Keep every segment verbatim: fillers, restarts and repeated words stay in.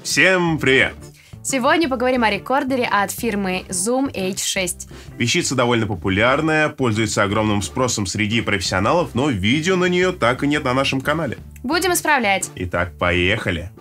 Всем привет! Сегодня поговорим о рекордере от фирмы Zoom эйч шесть. Вещица довольно популярная, пользуется огромным спросом среди профессионалов, но видео на нее так и нет на нашем канале. Будем исправлять. Итак, поехали!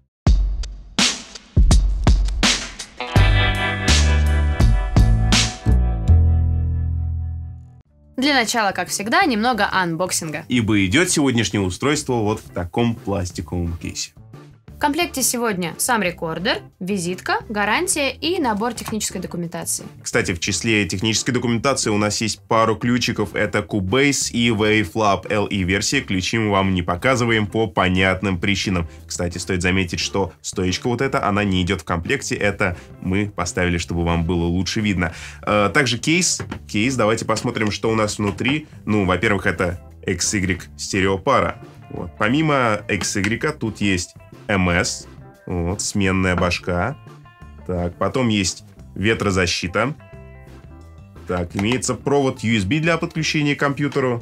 Для начала, как всегда, немного анбоксинга. Ибо идет сегодняшнее устройство вот в таком пластиковом кейсе. В комплекте сегодня сам рекордер, визитка, гарантия и набор технической документации. Кстати, в числе технической документации у нас есть пару ключиков. Это Cubase и Wavelab эл и версии. Ключи мы вам не показываем по понятным причинам. Кстати, стоит заметить, что стоечка вот эта, она не идет в комплекте. Это мы поставили, чтобы вам было лучше видно. Также кейс. Кейс, давайте посмотрим, что у нас внутри. Ну, во-первых, это икс игрек стереопара. Вот. Помимо икс игрек тут есть эм эс, вот, сменная башка. Так, потом есть ветрозащита. Так, имеется провод ю эс би для подключения к компьютеру.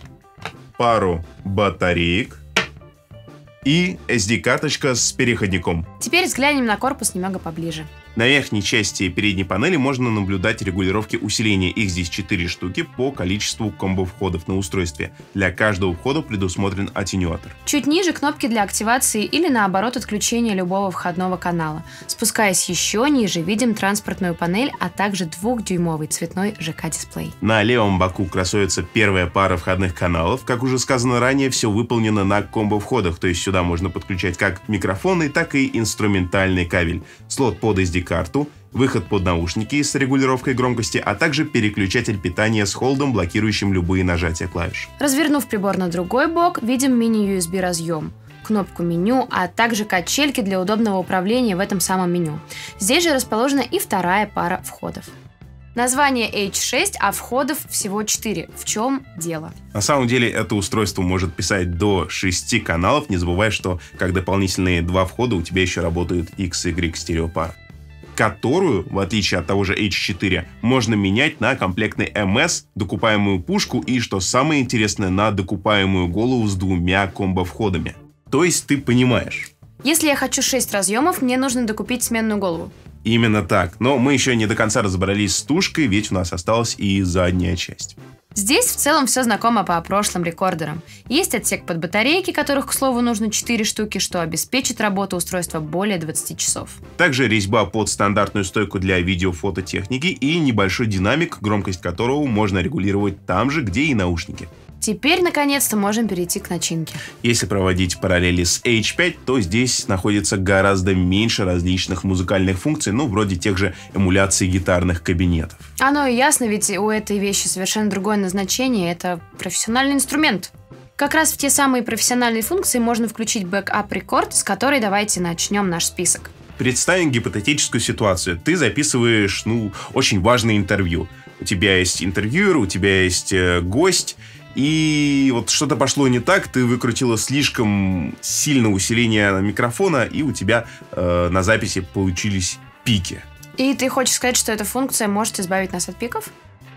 Пару батареек. И эс ди-карточка с переходником. Теперь взглянем на корпус немного поближе. На верхней части передней панели можно наблюдать регулировки усиления. Их здесь четыре штуки по количеству комбо-входов на устройстве. Для каждого входа предусмотрен аттенюатор. Чуть ниже кнопки для активации или наоборот отключения любого входного канала. Спускаясь еще ниже, видим транспортную панель, а также двухдюймовый цветной жэ ка-дисплей. На левом боку красуется первая пара входных каналов. Как уже сказано ранее, все выполнено на комбо-входах, то есть сюда можно подключать как микрофонный, так и инструментальный кабель. Слот под эс ди-карту, выход под наушники с регулировкой громкости, а также переключатель питания с холдом, блокирующим любые нажатия клавиш. Развернув прибор на другой бок, видим мини-ю эс би разъем, кнопку меню, а также качельки для удобного управления в этом самом меню. Здесь же расположена и вторая пара входов. Название эйч шесть, а входов всего четыре. В чем дело? На самом деле это устройство может писать до шести каналов. Не забывай, что как дополнительные два входа у тебя еще работают икс игрек стереопара, которую, в отличие от того же эйч четыре, можно менять на комплектный эм эс, докупаемую пушку и, что самое интересное, на докупаемую голову с двумя комбо-входами. То есть ты понимаешь. Если я хочу шесть разъемов, мне нужно докупить сменную голову. Именно так. Но мы еще не до конца разобрались с тушкой, ведь у нас осталась и задняя часть. Здесь в целом все знакомо по прошлым рекордерам. Есть отсек под батарейки, которых, к слову, нужно четыре штуки, что обеспечит работу устройства более двадцати часов. Также резьба под стандартную стойку для видео-фототехники и небольшой динамик, громкость которого можно регулировать там же, где и наушники. Теперь, наконец-то, можем перейти к начинке. Если проводить параллели с эйч пять, то здесь находится гораздо меньше различных музыкальных функций, ну, вроде тех же эмуляций гитарных кабинетов. Оно и ясно, ведь у этой вещи совершенно другое назначение. Это профессиональный инструмент. Как раз в те самые профессиональные функции можно включить бэкап-рекорд, с которой давайте начнем наш список. Представим гипотетическую ситуацию. Ты записываешь, ну, очень важное интервью. У тебя есть интервьюер, у тебя есть э, гость, и вот что-то пошло не так, ты выкрутила слишком сильное усиление микрофона, и у тебя э, на записи получились пики. И ты хочешь сказать, что эта функция может избавить нас от пиков?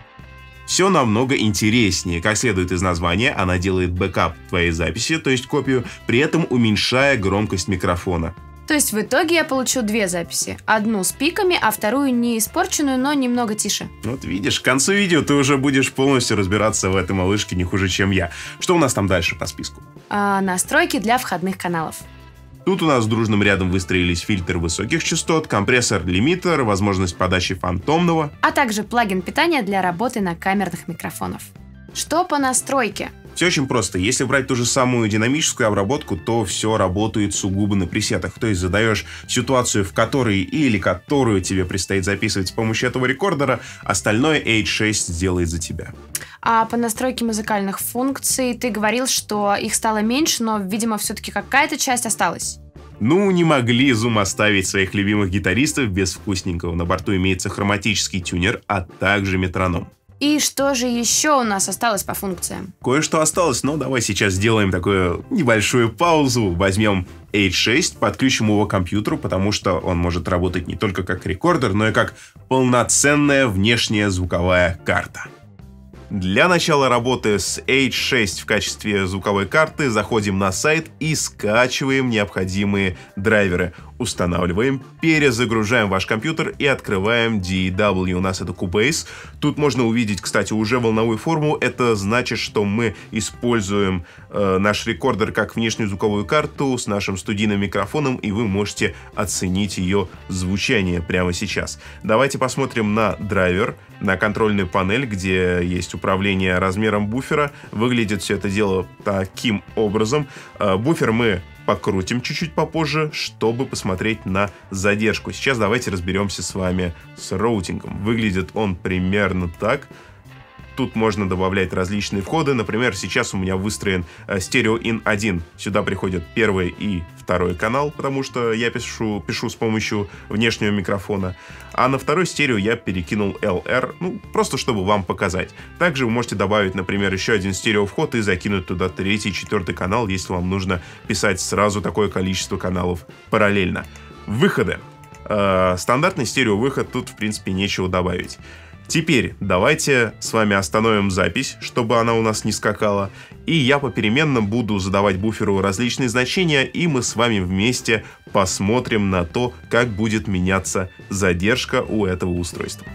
Все намного интереснее. Как следует из названия, она делает бэкап твоей записи, то есть копию, при этом уменьшая громкость микрофона. То есть в итоге я получу две записи. Одну с пиками, а вторую не испорченную, но немного тише. Вот видишь, к концу видео ты уже будешь полностью разбираться в этой малышке не хуже, чем я. Что у нас там дальше по списку? А, настройки для входных каналов. Тут у нас дружным рядом выстроились фильтр высоких частот, компрессор-лимитер, возможность подачи фантомного, а также плагин питания для работы на камерных микрофонах. Что по настройке? Все очень просто. Если брать ту же самую динамическую обработку, то все работает сугубо на пресетах. То есть задаешь ситуацию, в которой или которую тебе предстоит записывать с помощью этого рекордера, остальное эйч шесть сделает за тебя. А по настройке музыкальных функций ты говорил, что их стало меньше, но, видимо, все-таки какая-то часть осталась. Ну, не могли Zoom оставить своих любимых гитаристов без вкусненького. На борту имеется хроматический тюнер, а также метроном. И что же еще у нас осталось по функциям? Кое-что осталось, но давай сейчас сделаем такую небольшую паузу. Возьмем эйч шесть, подключим его к компьютеру, потому что он может работать не только как рекордер, но и как полноценная внешняя звуковая карта. Для начала работы с эйч шесть в качестве звуковой карты заходим на сайт и скачиваем необходимые драйверы. Устанавливаем, перезагружаем ваш компьютер и открываем ди эй дабл ю. У нас это Cubase. Тут можно увидеть, кстати, уже волновую форму. Это значит, что мы используем э, наш рекордер как внешнюю звуковую карту с нашим студийным микрофоном, и вы можете оценить ее звучание прямо сейчас. Давайте посмотрим на драйвер, на контрольную панель, где есть управление размером буфера. Выглядит все это дело таким образом. Э, буфер мы покрутим чуть-чуть попозже, чтобы посмотреть на задержку. Сейчас давайте разберемся с вами с роутингом. Выглядит он примерно так. Тут можно добавлять различные входы. Например, сейчас у меня выстроен стерео ин один. Сюда приходят первый и второй канал, потому что я пишу, пишу с помощью внешнего микрофона. А на второй стерео я перекинул эл эр, ну, просто чтобы вам показать. Также вы можете добавить, например, еще один стереовход и закинуть туда третий, четвертый канал, если вам нужно писать сразу такое количество каналов параллельно. Выходы. Э, стандартный стереовыход, тут, в принципе, нечего добавить. Теперь давайте с вами остановим запись, чтобы она у нас не скакала, и я попеременно буду задавать буферу различные значения, и мы с вами вместе посмотрим на то, как будет меняться задержка у этого устройства.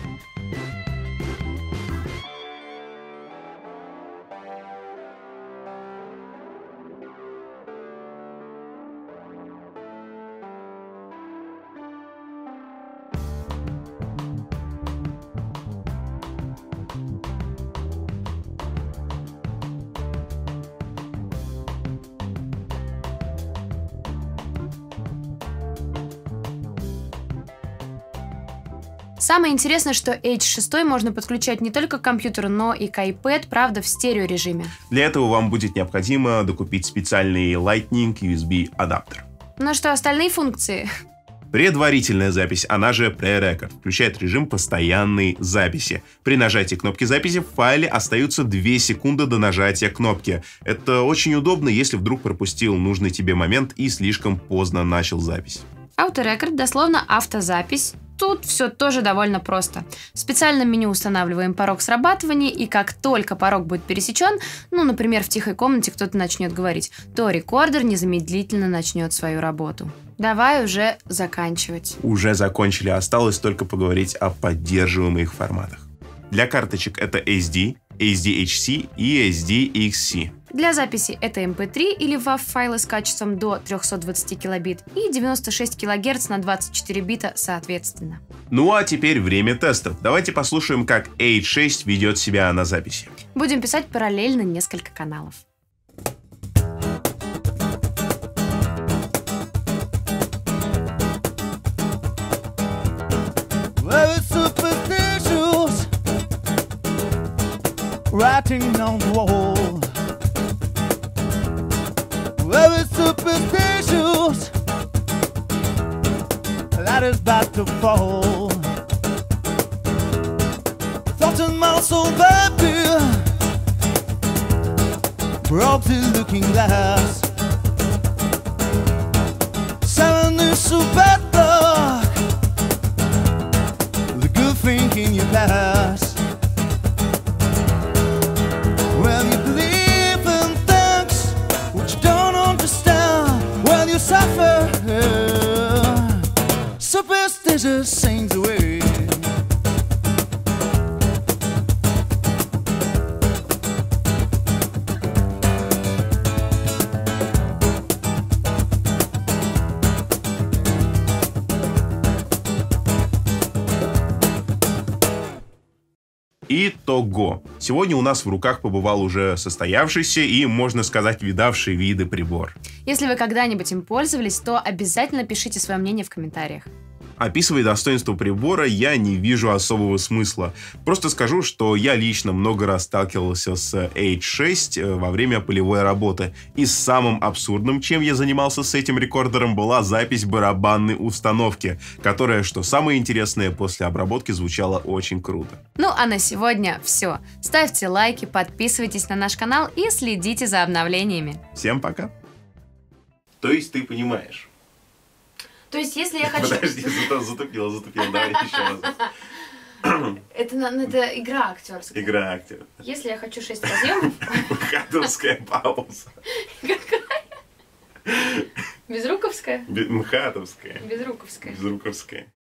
Самое интересное, что эйч шесть можно подключать не только к компьютеру, но и к iPad, правда, в стереорежиме. Для этого вам будет необходимо докупить специальный Lightning ю эс би адаптер. Ну что, остальные функции? Предварительная запись, она же Pre-Record, включает режим постоянной записи. При нажатии кнопки записи в файле остаются две секунды до нажатия кнопки. Это очень удобно, если вдруг пропустил нужный тебе момент и слишком поздно начал запись. Auto-Record, дословно автозапись. Тут все тоже довольно просто. В специальном меню устанавливаем порог срабатывания, и как только порог будет пересечен, ну, например, в тихой комнате кто-то начнет говорить, то рекордер незамедлительно начнет свою работу. Давай уже заканчивать. Уже закончили, осталось только поговорить о поддерживаемых форматах. Для карточек это эс ди, эс ди эйч си и эс ди икс си. Для записи это эм пэ три или вав файлы с качеством до трёхсот двадцати килобит и девяносто шесть килогерц на двадцать четыре бита соответственно. Ну а теперь время тестов. Давайте послушаем, как эйч шесть ведет себя на записи. Будем писать параллельно несколько каналов. Writing on the wall, very superstitious, that is about to fall. Thought in my soul, baby, broke the looking glass. Seven is so bad luck, the good thinking you pass. Well, you believe in things which you don't understand. Well, you suffer. Superstitious sings away. Итого. Сегодня у нас в руках побывал уже состоявшийся и, можно сказать, видавший виды прибор. Если вы когда-нибудь им пользовались, то обязательно пишите свое мнение в комментариях. Описывая достоинства прибора, я не вижу особого смысла. Просто скажу, что я лично много раз сталкивался с эйч шесть во время полевой работы. И самым абсурдным, чем я занимался с этим рекордером, была запись барабанной установки, которая, что самое интересное, после обработки звучала очень круто. Ну а на сегодня все. Ставьте лайки, подписывайтесь на наш канал и следите за обновлениями. Всем пока. То есть ты понимаешь? То есть, если я хочу... Подожди, затупила, затупила, давай еще раз. Это, на- это игра актерская. Игра актера. Если я хочу шесть разъемов... Мхатовская пауза. Какая? Безруковская? Бе- Мхатовская. Безруковская. Безруковская.